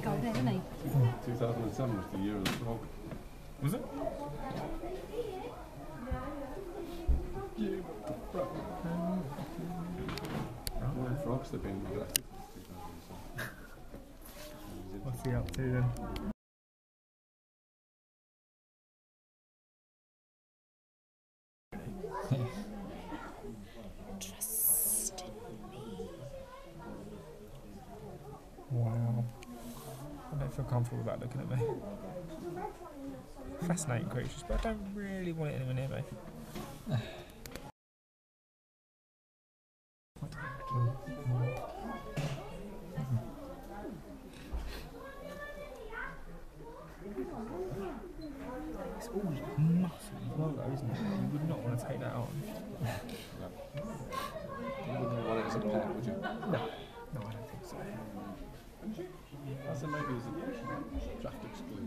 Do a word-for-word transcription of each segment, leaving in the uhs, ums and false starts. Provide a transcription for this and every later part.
go there, didn't he? two thousand seven was the year of the frog. Was it? Year of the frog. Right. Frogs have been neglected since two thousand seven. What's he up to then? Trust in me. Wow. I don't feel comfortable about looking at me. Fascinating creatures, but I don't really want it anywhere near me. It's all muscle as well though, isn't it? You would not want to take that on. You wouldn't want it as a pet, would you? No. No, I don't think so. I said maybe as a draft exclusion.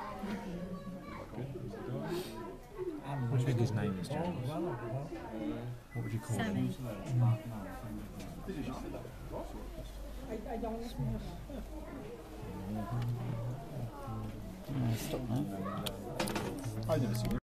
What do you think his name is, James? What would you call Sammy. him? Mm. Stop now. I've never seen it.